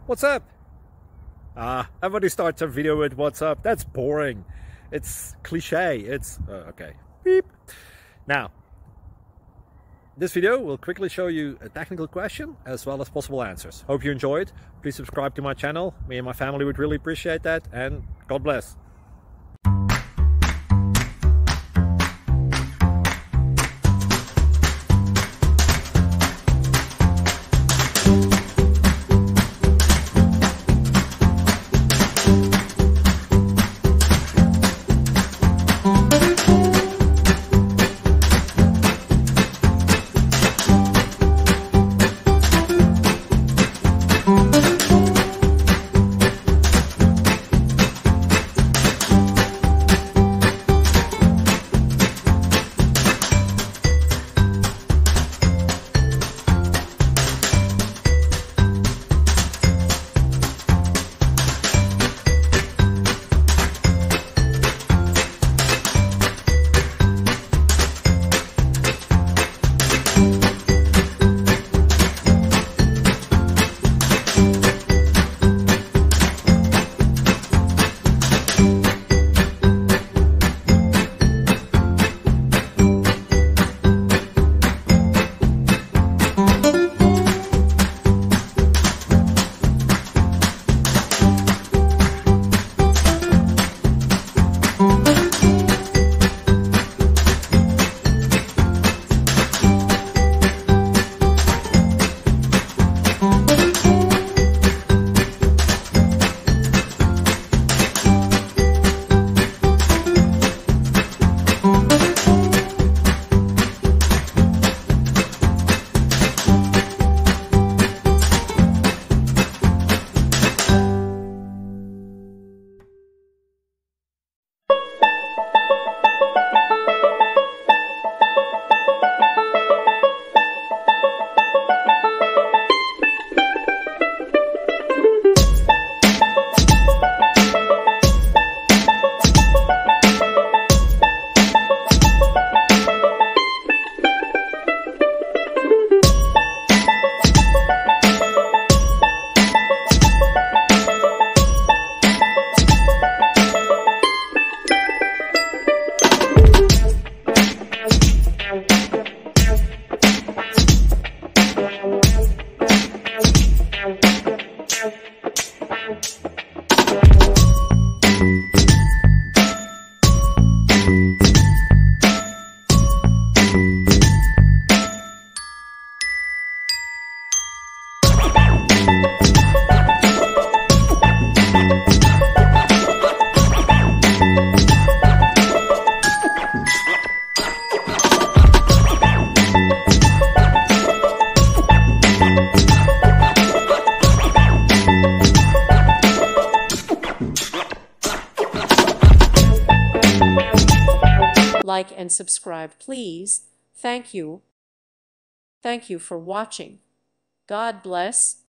What's up? Everybody starts a video with what's up. That's boring. It's cliche. It's okay. Beep. Now, this video will quickly show you a technical question as well as possible answers. Hope you enjoyed. Please subscribe to my channel. Me and my family would really appreciate that, and God bless. Like and subscribe, please. Thank you. Thank you for watching. God bless.